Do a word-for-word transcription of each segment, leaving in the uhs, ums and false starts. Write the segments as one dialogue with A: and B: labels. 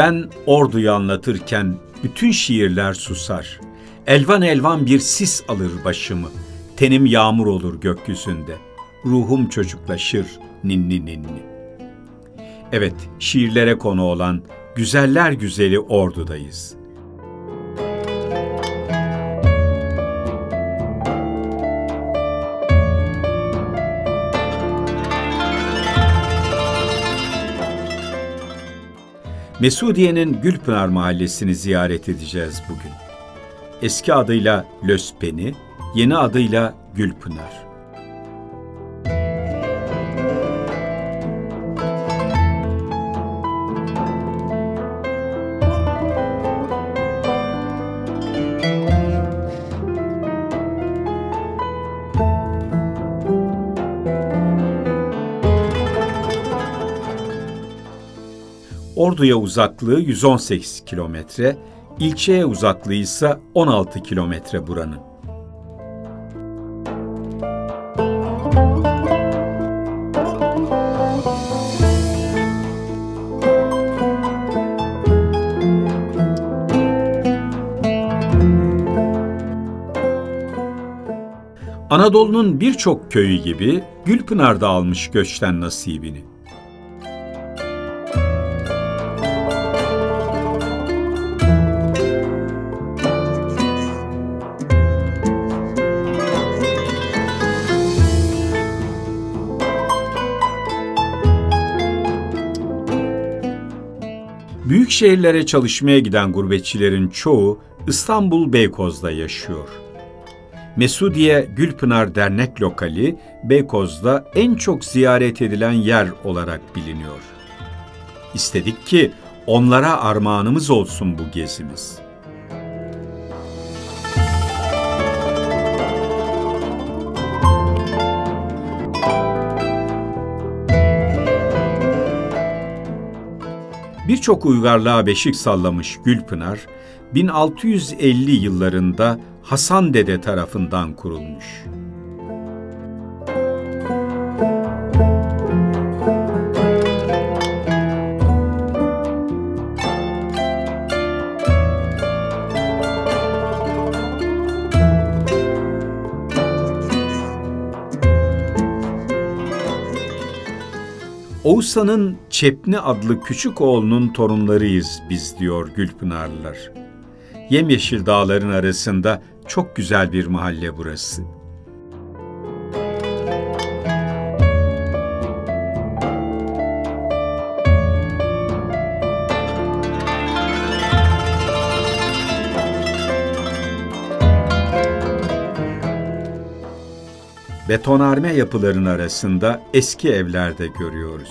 A: Ben Ordu'yu anlatırken bütün şiirler susar. Elvan elvan bir sis alır başımı. Tenim yağmur olur gökyüzünde. Ruhum çocuklaşır ninni ninni. Evet, şiirlere konu olan güzeller güzeli Ordu'dayız. Mesudiye'nin Gülpınar Mahallesi'ni ziyaret edeceğiz bugün. Eski adıyla Löspeni, yeni adıyla Gülpınar. Ordu'ya uzaklığı yüz on sekiz kilometre, ilçeye uzaklığı ise on altı kilometre buranın. Anadolu'nun birçok köyü gibi Gülpınar'da almış göçten nasibini. Büyük şehirlere çalışmaya giden gurbetçilerin çoğu İstanbul Beykoz'da yaşıyor. Mesudiye Gülpınar Dernek Lokali, Beykoz'da en çok ziyaret edilen yer olarak biliniyor. İstedik ki onlara armağanımız olsun bu gezimiz. Birçok uygarlığa beşik sallamış Gülpınar, bin altı yüz elli yıllarında Hasan Dede tarafından kurulmuş. Oğuzhan'ın Çepni adlı küçük oğlunun torunlarıyız biz, diyor Gülpınarlılar. Yemyeşil dağların arasında çok güzel bir mahalle burası. Betonarme yapıların arasında eski evler de görüyoruz.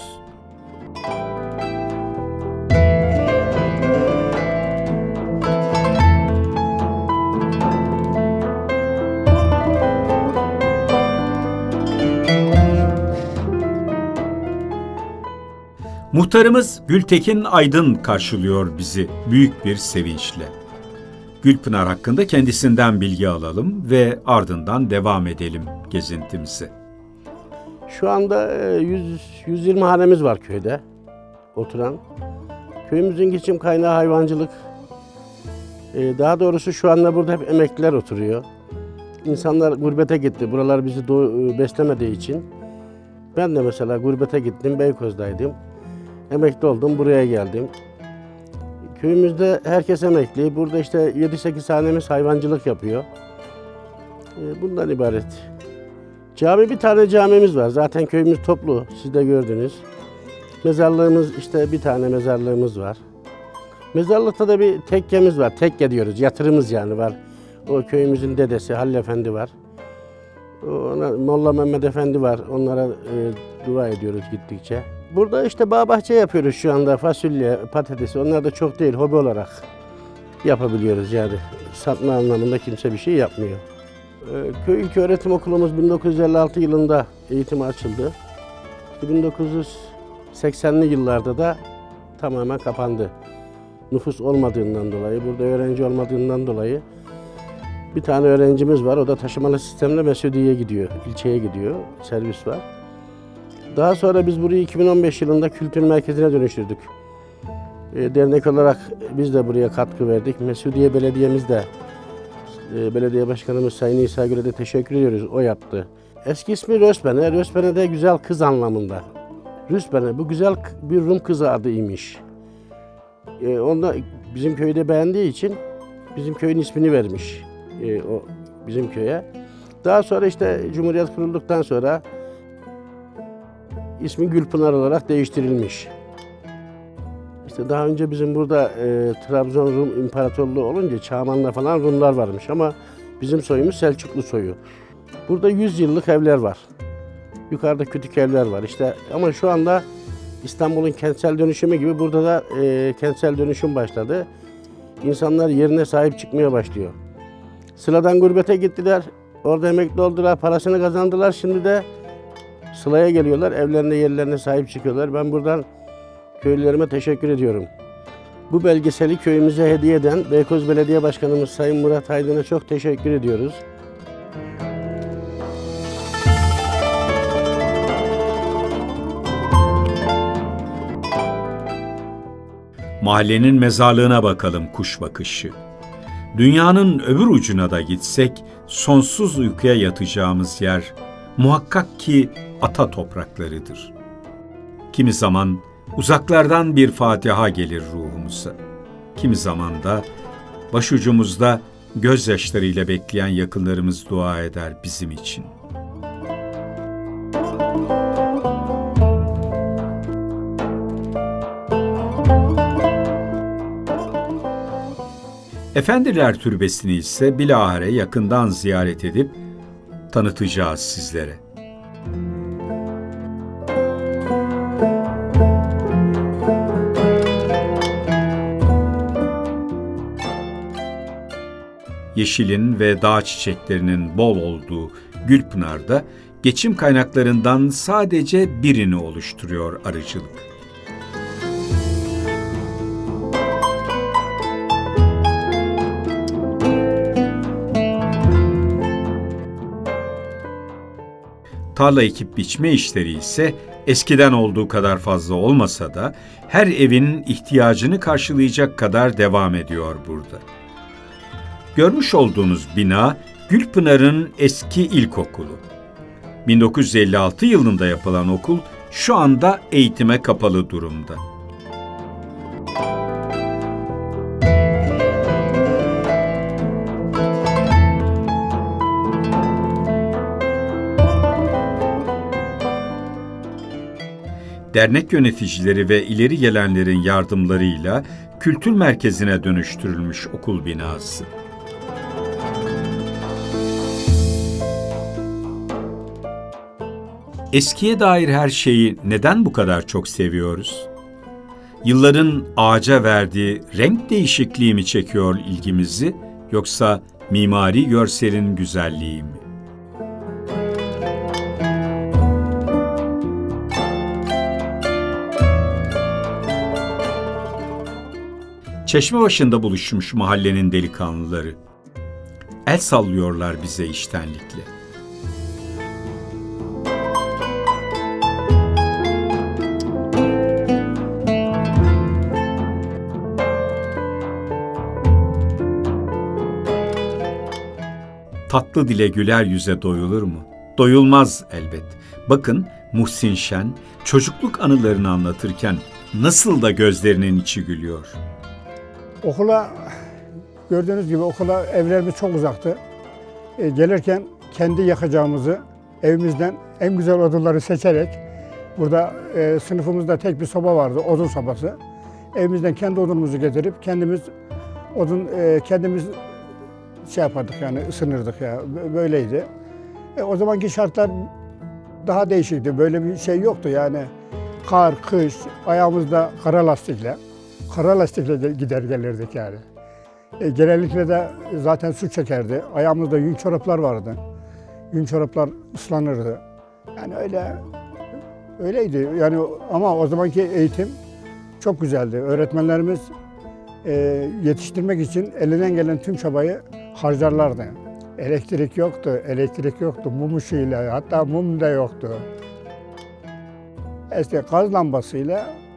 A: Muhtarımız Gültekin Aydın karşılıyor bizi büyük bir sevinçle. Gülpınar hakkında kendisinden bilgi alalım ve ardından devam edelim gezintimize.
B: Şu anda yüz yüz yirmi hanemiz var köyde oturan. Köyümüzün geçim kaynağı hayvancılık. Daha doğrusu şu anda burada hep emekliler oturuyor. İnsanlar gurbete gitti. Buralar bizi beslemediği için. Ben de mesela gurbete gittim, Beykoz'daydım. Emekli oldum, buraya geldim. Köyümüzde herkes emekli. Burada işte yedi sekiz hanemiz hayvancılık yapıyor. Bundan ibaret. Cami, bir tane camimiz var. Zaten köyümüz toplu, siz de gördünüz. Mezarlığımız, işte bir tane mezarlığımız var. Mezarlıkta da bir tekkemiz var. Tekke diyoruz, yatırımız yani var. O köyümüzün dedesi Halil Efendi var. Ona, Molla Mehmet Efendi var. Onlara e, dua ediyoruz gittikçe. Burada işte bağ bahçe yapıyoruz şu anda. Fasulye, patatesi. Onlar da çok değil, hobi olarak yapabiliyoruz yani. Satma anlamında kimse bir şey yapmıyor. E, köy İlköğretim Okulumuz bin dokuz yüz elli altı yılında eğitime açıldı. bin dokuz yüz seksenli yıllarda da tamamen kapandı. Nüfus olmadığından dolayı, burada öğrenci olmadığından dolayı bir tane öğrencimiz var. O da taşımalı sistemle Mesudiye'ye gidiyor, ilçeye gidiyor. Servis var. Daha sonra biz burayı iki bin on beş yılında kültür merkezine dönüştürdük. E, dernek olarak biz de buraya katkı verdik. Mesudiye Belediye'miz de, e, belediye başkanımız Sayın İsa Gül'e de teşekkür ediyoruz. O yaptı. Eski ismi Röspene. Röspene de güzel kız anlamında. Röspene, bu güzel bir Rum kızı adıymış. E, onda bizim köyde beğendiği için bizim köyün ismini vermiş. E, o bizim köye. Daha sonra işte Cumhuriyet kurulduktan sonra ismi Gülpınar olarak değiştirilmiş. İşte daha önce bizim burada e, Trabzon Rum İmparatorluğu olunca Çağman'da falan Rumlar varmış ama bizim soyumuz Selçuklu soyu. Burada yüz yıllık evler var. Yukarıda kütük evler var işte ama şu anda İstanbul'un kentsel dönüşümü gibi burada da e, kentsel dönüşüm başladı. İnsanlar yerine sahip çıkmaya başlıyor. Sıla'dan gurbete gittiler, orada emekli oldular, parasını kazandılar. Şimdi de Sıla'ya geliyorlar, evlerine yerlerine sahip çıkıyorlar. Ben buradan köylülerime teşekkür ediyorum. Bu belgeseli köyümüze hediye eden Beykoz Belediye Başkanımız Sayın Murat Aydın'a çok teşekkür ediyoruz.
A: Mahallenin mezarlığına bakalım kuş bakışı. Dünyanın öbür ucuna da gitsek sonsuz uykuya yatacağımız yer muhakkak ki ata topraklarıdır. Kimi zaman uzaklardan bir Fatiha gelir ruhumuza. Kimi zaman da başucumuzda gözyaşlarıyla bekleyen yakınlarımız dua eder bizim için. Efendiler Türbesi'ni ise bilahare yakından ziyaret edip tanıtacağız sizlere. Yeşilin ve dağ çiçeklerinin bol olduğu Gülpınar'da geçim kaynaklarından sadece birini oluşturuyor arıcılık. Tarla ekip biçme işleri ise eskiden olduğu kadar fazla olmasa da her evin ihtiyacını karşılayacak kadar devam ediyor burada. Görmüş olduğunuz bina Gülpınar'ın eski ilkokulu. bin dokuz yüz elli altı yılında yapılan okul şu anda eğitime kapalı durumda. Dernek yöneticileri ve ileri gelenlerin yardımlarıyla kültür merkezine dönüştürülmüş okul binası. Eskiye dair her şeyi neden bu kadar çok seviyoruz? Yılların ağaca verdiği renk değişikliği mi çekiyor ilgimizi, yoksa mimari görselin güzelliği mi? Çeşme başında buluşmuş mahallenin delikanlıları. El sallıyorlar bize içtenlikle. Tatlı dile güler yüze doyulur mu? Doyulmaz elbet. Bakın Muhsin Şen çocukluk anılarını anlatırken nasıl da gözlerinin içi gülüyor.
C: Okula, gördüğünüz gibi okula evlerimiz çok uzaktı. E, gelirken kendi yakacağımızı evimizden en güzel odunları seçerek, burada e, sınıfımızda tek bir soba vardı, odun sobası. Evimizden kendi odunumuzu getirip kendimiz odun e, kendimiz şey yapardık, yani ısınırdık ya, böyleydi. E, o zamanki şartlar daha değişikti, böyle bir şey yoktu yani. Kar, kış, ayağımızda kara lastikle. Kara lastikle gider gelirdik yani. E, genellikle de zaten su çekerdi. Ayağımızda yün çoraplar vardı. Yün çoraplar ıslanırdı. Yani öyle öyleydi. Yani ama o zamanki eğitim çok güzeldi. Öğretmenlerimiz e, yetiştirmek için elinden gelen tüm çabayı harcarlardı. Elektrik yoktu, elektrik yoktu. Mum ışığıyla, hatta mum da yoktu. İşte gaz lambasıyla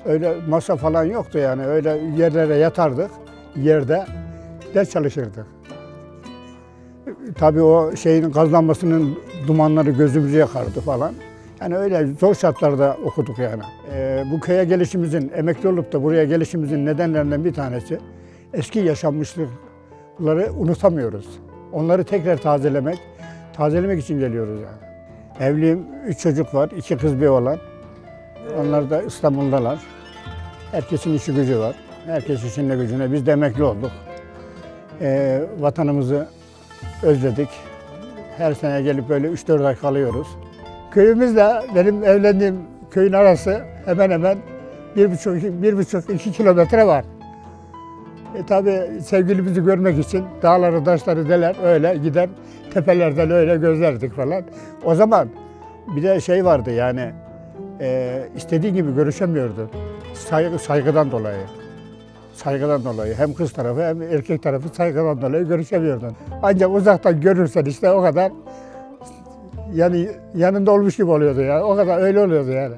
C: Öyle masa falan yoktu yani. Öyle yerlere yatardık. Yerde ders çalışırdık. Tabii o şeyin gazlanmasının dumanları gözümüzü yakardı falan. Yani öyle zor şartlarda okuduk yani. Ee, bu köye gelişimizin, emekli olup da buraya gelişimizin nedenlerinden bir tanesi eski yaşanmışlıkları unutamıyoruz. Onları tekrar tazelemek, tazelemek için geliyoruz yani. Evliyim, üç çocuk var, iki kız bir oğlan. Onlar da İstanbul'dalar. Herkesin işi gücü var. Herkes işinde gücüne. Biz de emekli olduk. Ee, vatanımızı özledik. Her sene gelip böyle üç dört ay kalıyoruz. Köyümüzle benim evlendiğim köyün arası hemen hemen bir buçuk, bir buçuk iki kilometre var. E tabii sevgilimizi görmek için dağları, taşları deler, öyle gider tepelerden öyle gözlerdik falan. O zaman bir de şey vardı yani e, istediğin gibi görüşemiyordu. Saygı, saygıdan dolayı. Saygıdan dolayı hem kız tarafı hem erkek tarafı saygıdan dolayı görüşemiyordun. Ancak uzaktan görürsen işte o kadar yani yanında olmuş gibi oluyordu yani. O kadar öyle oluyordu yani.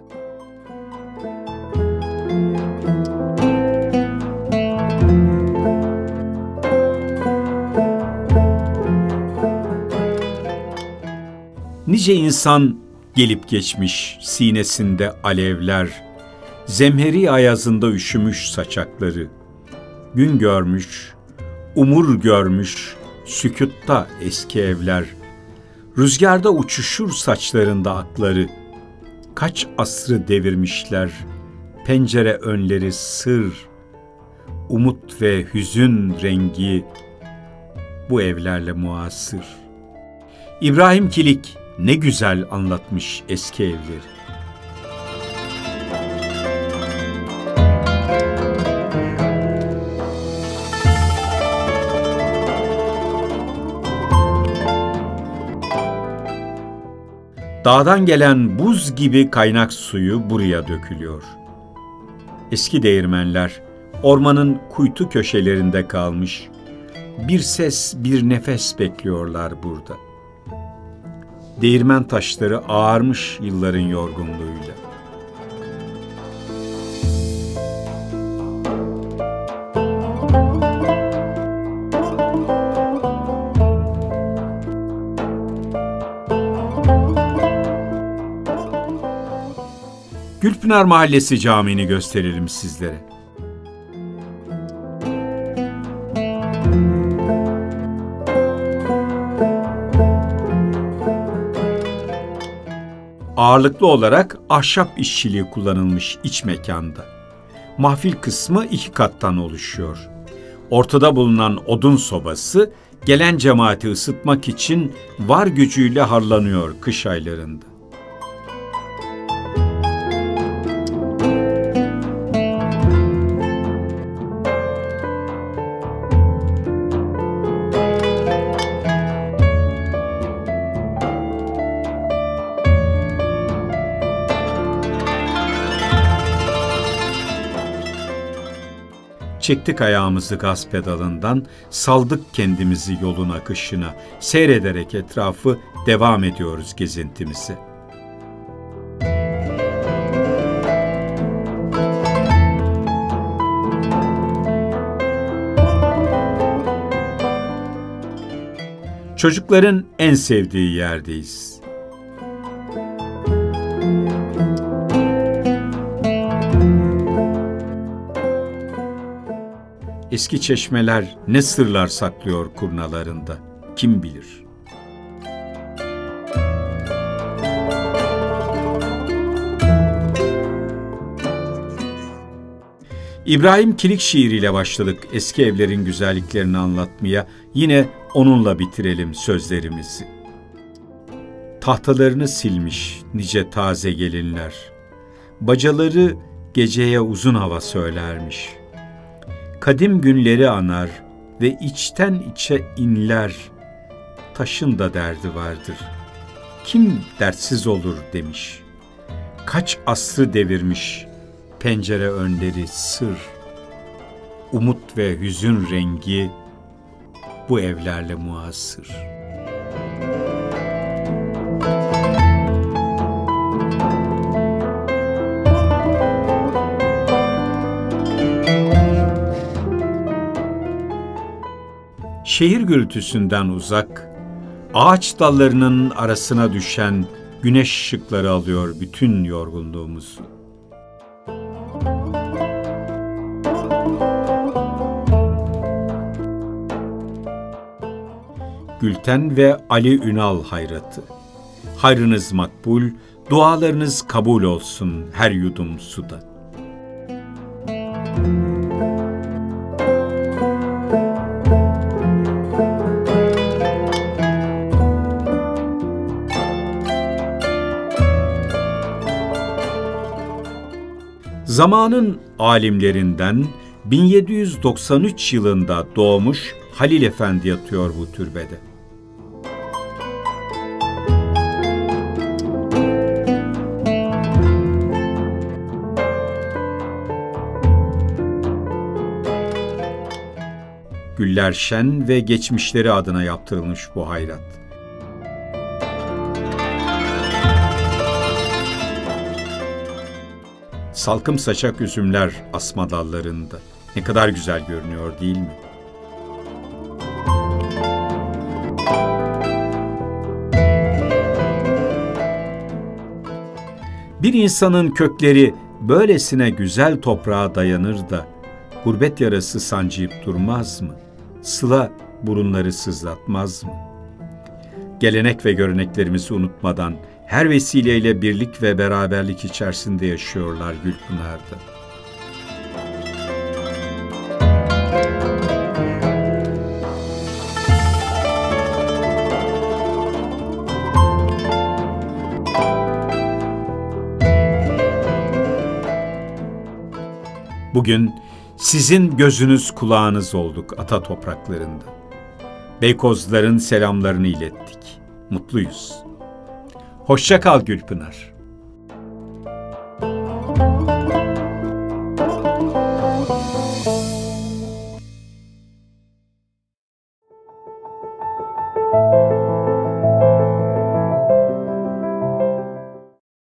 A: Nice insan gelip geçmiş, sinesinde alevler, zemheri ayazında üşümüş saçakları, gün görmüş, umur görmüş, sükûtta eski evler, rüzgarda uçuşur saçlarında akları, kaç asrı devirmişler, pencere önleri sır, umut ve hüzün rengi bu evlerle muasır. İbrahim Kilik ne güzel anlatmış eski evleri. Dağdan gelen buz gibi kaynak suyu buraya dökülüyor. Eski değirmenler ormanın kuytu köşelerinde kalmış. Bir ses, bir nefes bekliyorlar burada. Değirmen taşları ağarmış yılların yorgunluğuyla. Gülpınar Mahallesi Camii'ni gösterelim sizlere. Ağırlıklı olarak ahşap işçiliği kullanılmış iç mekanda. Mahfil kısmı iki kattan oluşuyor. Ortada bulunan odun sobası gelen cemaati ısıtmak için var gücüyle harlanıyor kış aylarında. Çektik ayağımızı gaz pedalından, saldık kendimizi yolun akışına, seyrederek etrafı devam ediyoruz gezintimize. Çocukların en sevdiği yerdeyiz. Eski çeşmeler ne sırlar saklıyor kurnalarında, kim bilir? İbrahim Kilik şiiriyle başladık eski evlerin güzelliklerini anlatmaya, yine onunla bitirelim sözlerimizi. Tahtalarını silmiş nice taze gelinler, bacaları geceye uzun hava söylermiş. Kadim günleri anar ve içten içe inler, taşın da derdi vardır, kim dertsiz olur demiş. Kaç asrı devirmiş, pencere önleri sır, umut ve hüzün rengi bu evlerle muasır. şehir gürültüsünden uzak, ağaç dallarının arasına düşen güneş ışıkları alıyor bütün yorgunluğumuzu. Gülten ve Ali Ünal hayratı. Hayrınız makbul, dualarınız kabul olsun her yudum suda. Zamanın alimlerinden bin yedi yüz doksan üç yılında doğmuş Halil Efendi yatıyor bu türbede. Güller şen ve geçmişleri adına yaptırılmış bu hayrat. Salkım saçak üzümler asma dallarında. Ne kadar güzel görünüyor değil mi? Bir insanın kökleri böylesine güzel toprağa dayanır da gurbet yarası sancıyıp durmaz mı? Sıla burunları sızlatmaz mı? Gelenek ve göreneklerimizi unutmadan her vesileyle birlik ve beraberlik içerisinde yaşıyorlar Gülpınar'da. Bugün sizin gözünüz kulağınız olduk ata topraklarında. Beykozların selamlarını ilettik. Mutluyuz. Hoşça kal Gülpınar.